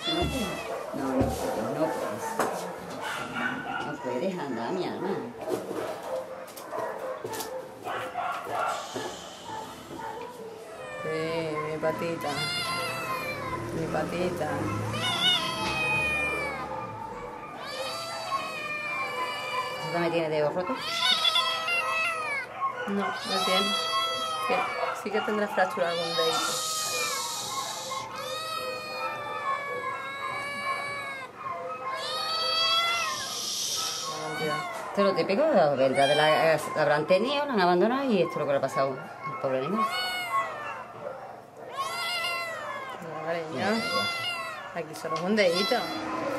No puedes. No puedes andar, mi alma. Sí, mi patita. Mi patita. ¿Eso también tiene dedos rotos? No, no tiene. Sí que tendrá fractura algún dedito. Esto es lo típico, la venta de la habrán tenido, la han abandonado y esto es lo que le ha pasado al pobre animal. No, cariño. Aquí solo es un dedito.